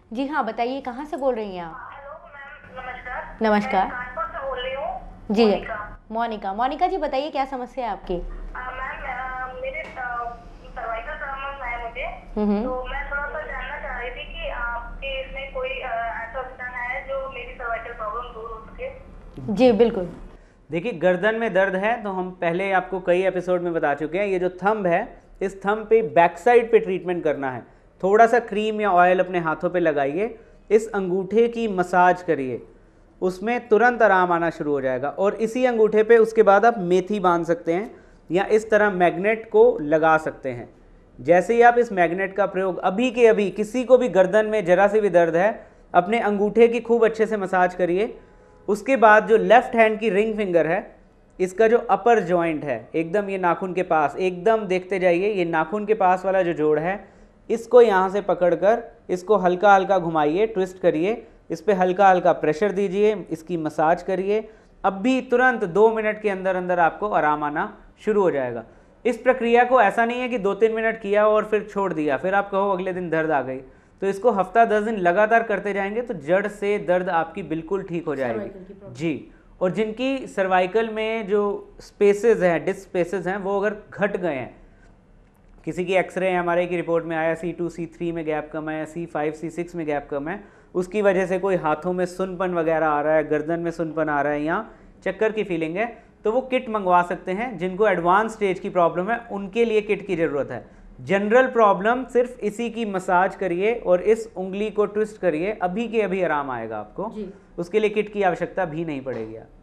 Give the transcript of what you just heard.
जी हाँ, बताइए कहाँ से बोल रही हैं आप? हेलो मैम, नमस्कार। नमस्कार। मैं कानपुर से बोल रही हूँ, जी, मोनिका। मोनिका। मोनिका जी बताइए क्या समस्या है आपकी? मैम, मेरे सर्वाइकल प्रॉब्लम है मुझे। हम्म। तो मैं थोड़ा सा जानना चाह रही थी कि आपके इसमें कोई ऐसा विधान है जो मेरी सर्वाइकल प्रॉब्लम दूर हो सके। जी बिल्कुल। देखिए, गर्दन में दर्द है तो हम पहले आपको कई एपिसोड में बता चुके हैं, ये जो थंब है, इस थंब पे बैक साइड पे ट्रीटमेंट करना है। थोड़ा सा क्रीम या ऑयल अपने हाथों पे लगाइए, इस अंगूठे की मसाज करिए, उसमें तुरंत आराम आना शुरू हो जाएगा। और इसी अंगूठे पे उसके बाद आप मेथी बांध सकते हैं या इस तरह मैग्नेट को लगा सकते हैं। जैसे ही आप इस मैग्नेट का प्रयोग अभी के अभी, किसी को भी गर्दन में जरा से भी दर्द है, अपने अंगूठे की खूब अच्छे से मसाज करिए। उसके बाद जो लेफ्ट हैंड की रिंग फिंगर है, इसका जो अपर जॉइंट है, एकदम ये नाखून के पास, एकदम देखते जाइए, ये नाखून के पास वाला जो जोड़ है, इसको यहाँ से पकड़कर इसको हल्का हल्का घुमाइए, ट्विस्ट करिए, इस पर हल्का हल्का प्रेशर दीजिए, इसकी मसाज करिए। अब भी तुरंत 2 मिनट के अंदर अंदर आपको आराम आना शुरू हो जाएगा। इस प्रक्रिया को ऐसा नहीं है कि 2-3 मिनट किया और फिर छोड़ दिया, फिर आप कहो अगले दिन दर्द आ गई। तो इसको हफ्ता 10 दिन लगातार करते जाएंगे तो जड़ से दर्द आपकी बिल्कुल ठीक हो जाएगी जी। और जिनकी सर्वाइकल में जो स्पेसेस हैं, डिस्क स्पेसेस हैं, वो अगर घट गए हैं, किसी की एक्सरे एमआरआई की रिपोर्ट में आया C2 C3 में गैप कम है, C5 C6 में गैप कम है, उसकी वजह से कोई हाथों में सुनपन वगैरह आ रहा है, गर्दन में सुनपन आ रहा है या चक्कर की फीलिंग है, तो वो किट मंगवा सकते हैं। जिनको एडवांस स्टेज की प्रॉब्लम है उनके लिए किट की ज़रूरत है। जनरल प्रॉब्लम सिर्फ इसी की मसाज करिए और इस उंगली को ट्विस्ट करिए, अभी के अभी आराम आएगा आपको। उसके लिए किट की आवश्यकता भी नहीं पड़ेगी।